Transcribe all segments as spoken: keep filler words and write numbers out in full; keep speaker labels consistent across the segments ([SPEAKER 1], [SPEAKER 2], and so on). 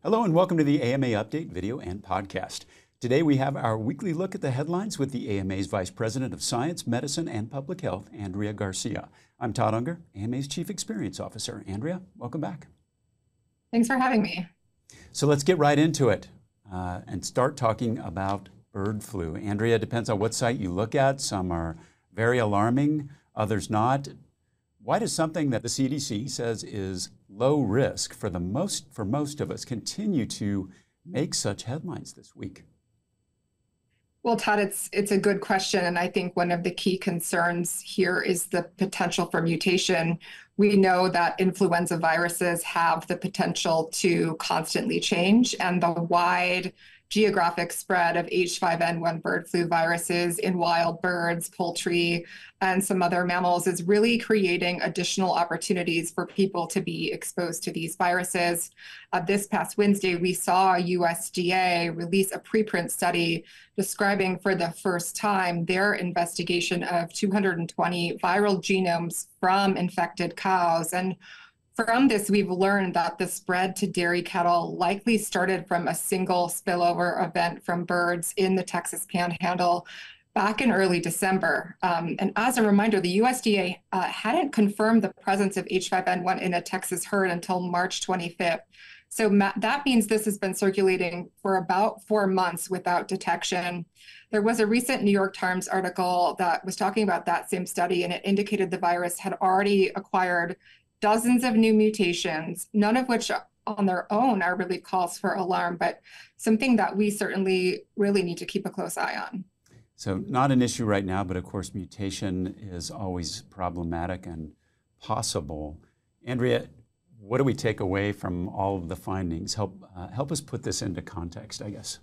[SPEAKER 1] Hello and welcome to the A M A Update video and podcast. Today we have our weekly look at the headlines with the A M A's Vice President of Science, Medicine, and Public Health, Andrea Garcia. I'm Todd Unger, A M A's Chief Experience Officer. Andrea, welcome back.
[SPEAKER 2] Thanks for having me.
[SPEAKER 1] So let's get right into it uh, and start talking about bird flu. Andrea, it depends on what site you look at. Some are very alarming, others not. Why does something that the C D C says is low risk for the most for most of us continue to make such headlines this week?
[SPEAKER 2] Well, Todd, it's it's a good question, and I think one of the key concerns here is the potential for mutation. We know that influenza viruses have the potential to constantly change, and the wide geographic spread of H five N one bird flu viruses in wild birds, poultry, and some other mammals is really creating additional opportunities for people to be exposed to these viruses. Uh, this past Wednesday, we saw U S D A release a preprint study describing for the first time their investigation of two hundred twenty viral genomes from infected cows. And from this, we've learned that the spread to dairy cattle likely started from a single spillover event from birds in the Texas Panhandle back in early December. Um, and as a reminder, the U S D A uh, hadn't confirmed the presence of H five N one in a Texas herd until March twenty-fifth. So ma- that means this has been circulating for about four months without detection. There was a recent New York Times article that was talking about that same study, and it indicated the virus had already acquired dozens of new mutations, none of which on their own are really cause for alarm, but something that we certainly really need to keep a close eye on.
[SPEAKER 1] So not an issue right now, but of course mutation is always problematic and possible. Andrea, what do we take away from all of the findings? Help, uh, help us put this into context, I guess.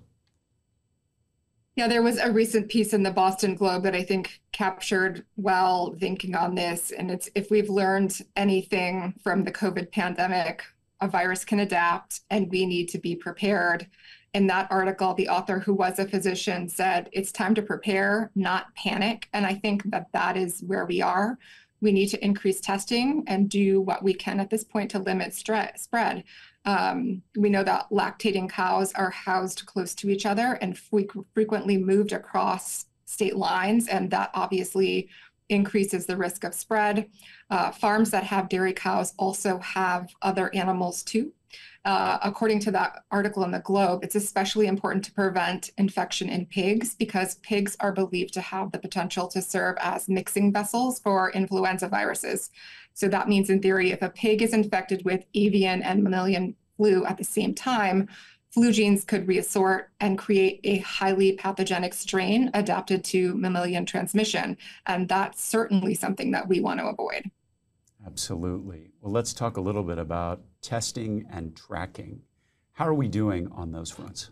[SPEAKER 2] Yeah, there was a recent piece in the Boston Globe that I think captured well thinking on this. And it's if we've learned anything from the COVID pandemic, a virus can adapt and we need to be prepared. In that article, the author, who was a physician, said it's time to prepare, not panic. And I think that that is where we are. We need to increase testing and do what we can at this point to limit spread. Um, we know that lactating cows are housed close to each other and fre- frequently moved across state lines, and that obviously increases the risk of spread. Uh, farms that have dairy cows also have other animals too. Uh, according to that article in the Globe, it's especially important to prevent infection in pigs because pigs are believed to have the potential to serve as mixing vessels for influenza viruses. So that means, in theory, if a pig is infected with avian and mammalian flu at the same time, flu genes could reassort and create a highly pathogenic strain adapted to mammalian transmission. And that's certainly something that we want to avoid.
[SPEAKER 1] Absolutely. Well, let's talk a little bit about testing and tracking. How are we doing on those fronts?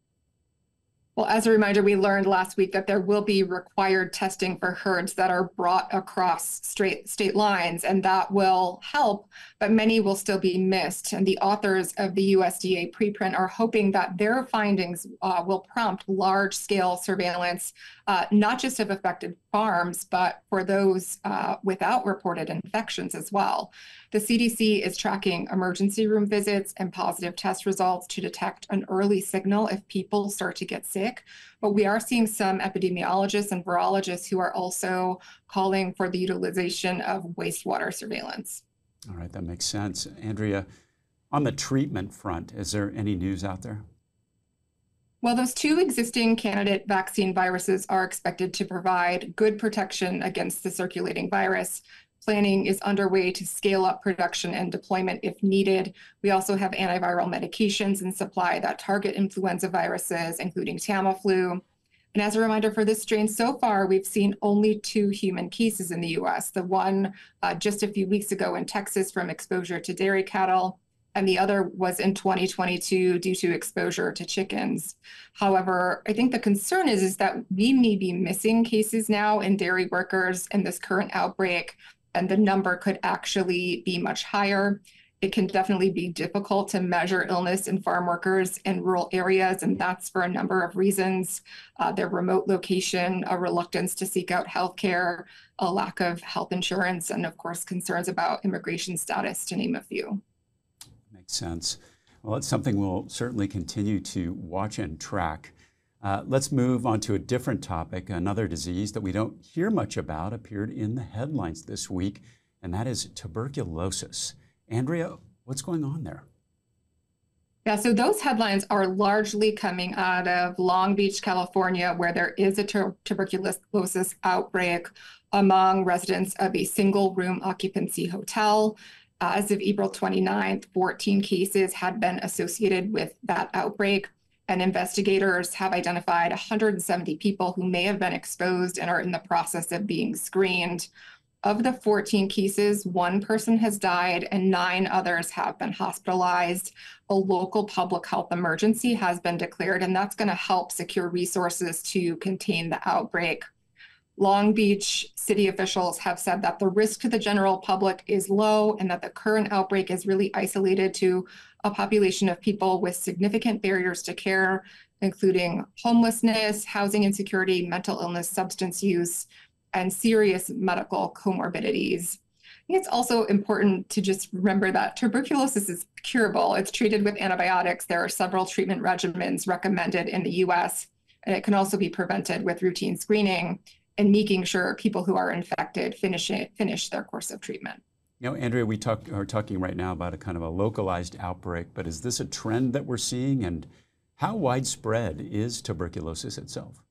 [SPEAKER 2] Well, as a reminder, we learned last week that there will be required testing for herds that are brought across straight state lines, and that will help, but many will still be missed. And the authors of the U S D A preprint are hoping that their findings uh, will prompt large-scale surveillance, uh, not just of affected farms, but for those uh, without reported infections as well. The C D C is tracking emergency room visits and positive test results to detect an early signal if people start to get sick. But we are seeing some epidemiologists and virologists who are also calling for the utilization of wastewater surveillance.
[SPEAKER 1] All right, that makes sense. Andrea, on the treatment front, is there any news out there?
[SPEAKER 2] Well, those two existing candidate vaccine viruses are expected to provide good protection against the circulating virus. Planning is underway to scale up production and deployment if needed. We also have antiviral medications in supply that target influenza viruses, including Tamiflu. And as a reminder for this strain, so far, we've seen only two human cases in the U S, the one uh, just a few weeks ago in Texas from exposure to dairy cattle, and the other was in twenty twenty-two due to exposure to chickens. However, I think the concern is, is that we may be missing cases now in dairy workers in this current outbreak, and the number could actually be much higher. It can definitely be difficult to measure illness in farm workers in rural areas, and that's for a number of reasons. Uh, their remote location, a reluctance to seek out healthcare, a lack of health insurance, and of course, concerns about immigration status, to name a few.
[SPEAKER 1] Makes sense. Well, it's something we'll certainly continue to watch and track. Uh, let's move on to a different topic. Another disease that we don't hear much about appeared in the headlines this week, and that is tuberculosis. Andrea, what's going on there?
[SPEAKER 2] Yeah, so those headlines are largely coming out of Long Beach, California, where there is a tu- tuberculosis outbreak among residents of a single room occupancy hotel. Uh, as of April twenty-ninth, fourteen cases had been associated with that outbreak, and investigators have identified one hundred seventy people who may have been exposed and are in the process of being screened. Of the fourteen cases, one person has died and nine others have been hospitalized. A local public health emergency has been declared, and that's going to help secure resources to contain the outbreak. Long Beach city officials have said that the risk to the general public is low and that the current outbreak is really isolated to a population of people with significant barriers to care, including homelessness, housing insecurity, mental illness, substance use, and serious medical comorbidities. I think it's also important to just remember that tuberculosis is curable. It's treated with antibiotics. There are several treatment regimens recommended in the U S, and it can also be prevented with routine screening and making sure people who are infected finish it, finish their course of treatment.
[SPEAKER 1] You know, Andrea, we talk, are talking right now about a kind of a localized outbreak, but is this a trend that we're seeing, and how widespread is tuberculosis itself?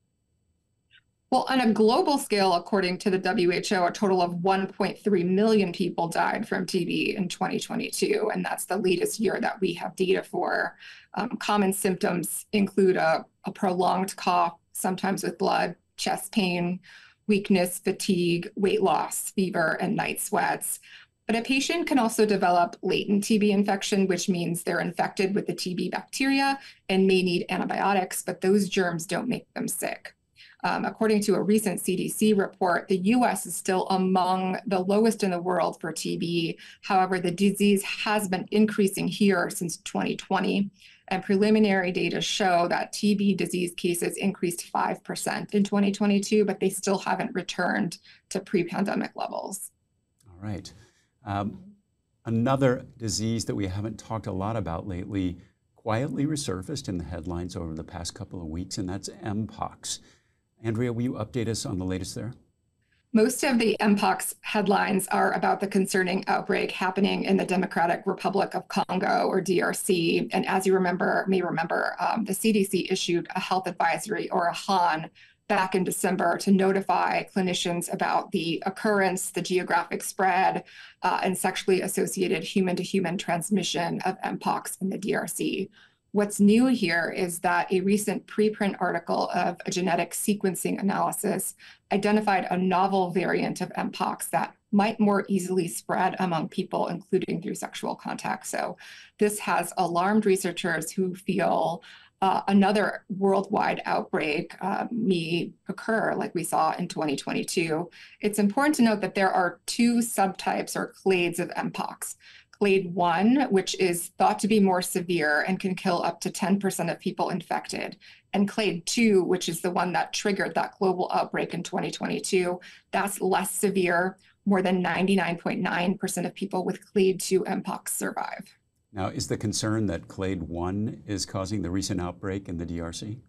[SPEAKER 2] Well, on a global scale, according to the W H O, a total of one point three million people died from T B in twenty twenty-two, and that's the latest year that we have data for. Um, common symptoms include a, a prolonged cough, sometimes with blood, chest pain, weakness, fatigue, weight loss, fever, and night sweats. But a patient can also develop latent T B infection, which means they're infected with the T B bacteria and may need antibiotics, but those germs don't make them sick. Um, according to a recent C D C report, the U S is still among the lowest in the world for T B. However, the disease has been increasing here since twenty twenty, and preliminary data show that T B disease cases increased five percent in twenty twenty-two, but they still haven't returned to pre-pandemic levels.
[SPEAKER 1] All right. Um, another disease that we haven't talked a lot about lately quietly resurfaced in the headlines over the past couple of weeks, and that's Mpox. Andrea, will you update us on the latest there?
[SPEAKER 2] Most of the Mpox headlines are about the concerning outbreak happening in the Democratic Republic of Congo, or D R C. And as you remember, may remember, um, the C D C issued a health advisory, or a H A N, back in December to notify clinicians about the occurrence, the geographic spread, uh, and sexually associated human-to-human transmission of Mpox in the D R C. What's new here is that a recent preprint article of a genetic sequencing analysis identified a novel variant of Mpox that might more easily spread among people, including through sexual contact. So this has alarmed researchers who feel uh, another worldwide outbreak uh, may occur, like we saw in twenty twenty-two. It's important to note that there are two subtypes or clades of Mpox. Clade one, which is thought to be more severe and can kill up to ten percent of people infected, and Clade two, which is the one that triggered that global outbreak in twenty twenty-two, that's less severe. More than ninety-nine point nine percent of people with Clade two Mpox survive.
[SPEAKER 1] Now, is the concern that Clade one is causing the recent outbreak in the D R C?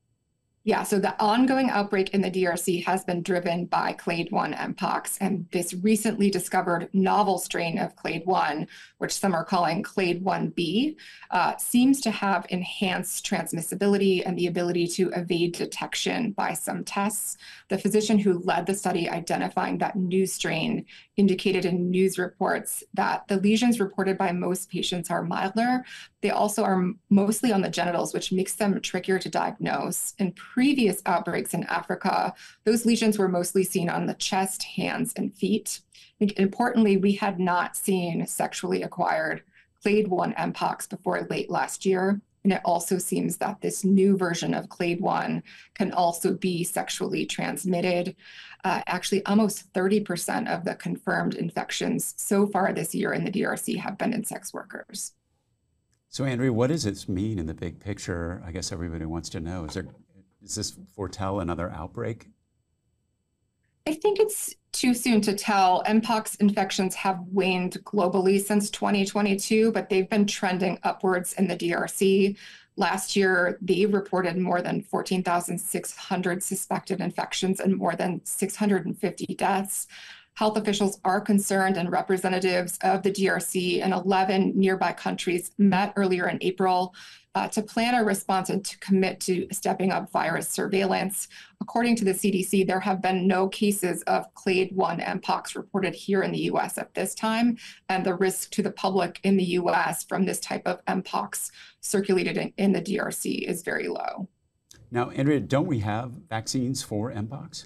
[SPEAKER 2] Yeah, so the ongoing outbreak in the D R C has been driven by Clade one Mpox, and this recently discovered novel strain of Clade one, which some are calling Clade one B, uh, seems to have enhanced transmissibility and the ability to evade detection by some tests. The physician who led the study identifying that new strain indicated in news reports that the lesions reported by most patients are milder. They also are mostly on the genitals, which makes them trickier to diagnose. In previous outbreaks in Africa, those lesions were mostly seen on the chest, hands, and feet. Importantly, we had not seen sexually acquired Clade one Mpox before late last year. And it also seems that this new version of Clade one can also be sexually transmitted. Uh, actually, almost thirty percent of the confirmed infections so far this year in the D R C have been in sex workers.
[SPEAKER 1] So, Andrea, what does this mean in the big picture? I guess everybody wants to know. Is there, does this foretell another outbreak?
[SPEAKER 2] I think it's too soon to tell. Mpox infections have waned globally since twenty twenty-two, but they've been trending upwards in the D R C. Last year, they reported more than fourteen thousand six hundred suspected infections and more than six hundred fifty deaths. Health officials are concerned, and representatives of the D R C and eleven nearby countries met earlier in April uh, to plan a response and to commit to stepping up virus surveillance. According to the C D C, there have been no cases of Clade one Mpox reported here in the U S at this time, and the risk to the public in the U S from this type of Mpox circulated in, in the D R C is very low.
[SPEAKER 1] Now, Andrea, don't we have vaccines for Mpox?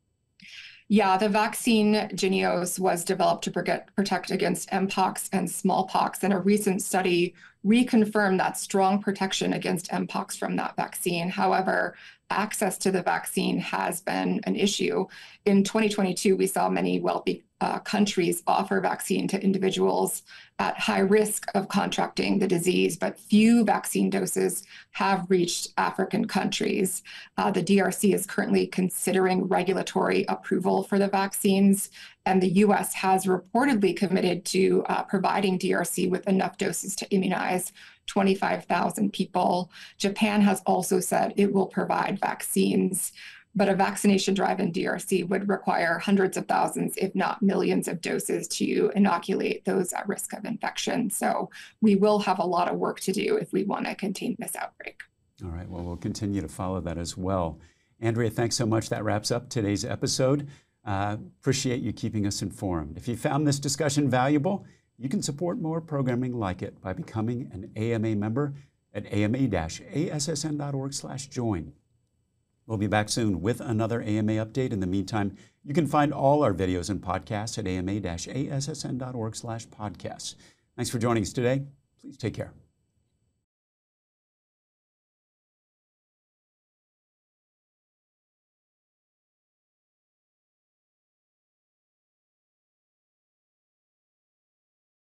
[SPEAKER 2] Yeah, the vaccine Jynneos was developed to protect against Mpox and smallpox, and a recent study reconfirmed that strong protection against Mpox from that vaccine. However, access to the vaccine has been an issue. In twenty twenty-two, we saw many wealthy uh, countries offer vaccine to individuals at high risk of contracting the disease, but few vaccine doses have reached African countries. Uh, the D R C is currently considering regulatory approval for the vaccines, and the U S has reportedly committed to uh, providing D R C with enough doses to immunize twenty-five thousand people. Japan has also said it will provide vaccines, but a vaccination drive in D R C would require hundreds of thousands, if not millions of doses to inoculate those at risk of infection. So we will have a lot of work to do if we want to contain this outbreak.
[SPEAKER 1] All right, well, we'll continue to follow that as well. Andrea, thanks so much. That wraps up today's episode. Uh, appreciate you keeping us informed. If you found this discussion valuable, you can support more programming like it by becoming an A M A member at ama-assn.org slash join. We'll be back soon with another A M A update. In the meantime, you can find all our videos and podcasts at ama-assn.org slash podcasts. Thanks for joining us today. Please take care.